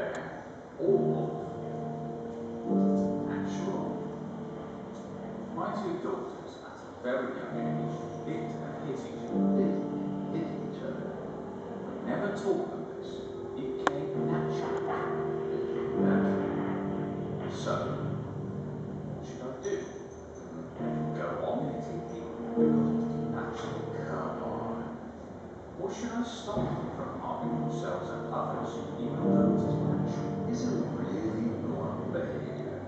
fair or natural. My two daughters, at a very young age, bit and hit each other. Hit each other. I never taught them this. It came natural. So, what should I do? Go on hitting people because it's natural? Come on. Or should I stop them from harming themselves and others, even though it is natural? Is it really normal behavior?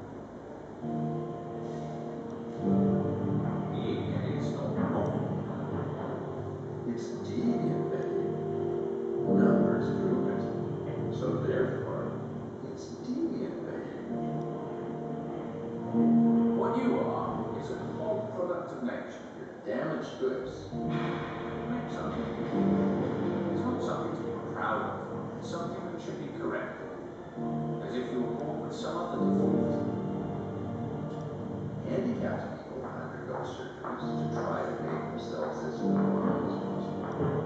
Being gay is not normal. It's deviant behavior. Numbers prove it. So therefore, it's deviant behavior. What you are is a whole product of nature. You're damaged goods. Make something. It's not something to be proud of. It's something that should be corrected. As if you were born with some other default. Handicapped people undergo surgeries to try to make themselves as normal as possible.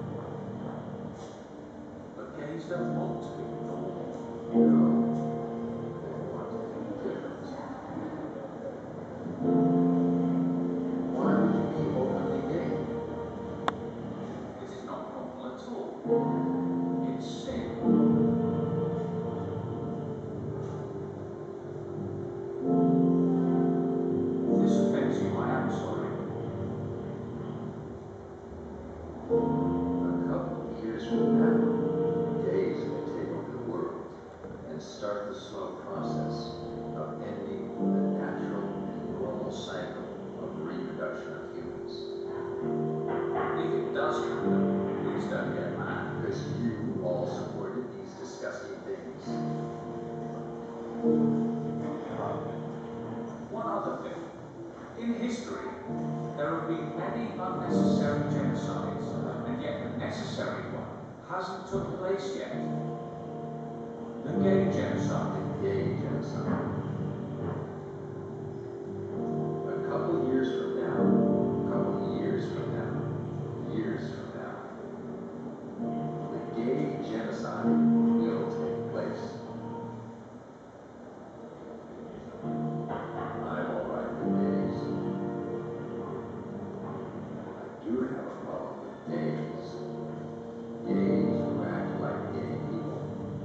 But gays don't want to be normal. No, they want to be different. Why would you be openly gay? It is not normal at all. It's sin. If this offends you, I am sorry. A couple of years from now, gays may take over the world and start the slow process of ending the natural and normal cycle of reproduction of humans. If it does happen, please don't get mad. Because you all supported these disgusting things. One other thing. In history, there have been many unnecessary genocides, and yet the necessary one hasn't took place yet. The gay genocide. Gay genocide. A couple years from now, years from now, the gay genocide will take place. I'm all right with gays. I do have a problem with gays. Gays who act like gay people.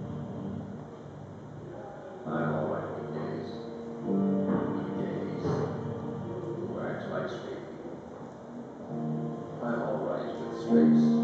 I'm all right with gays. Gays who act like straight people. I'm all right with straight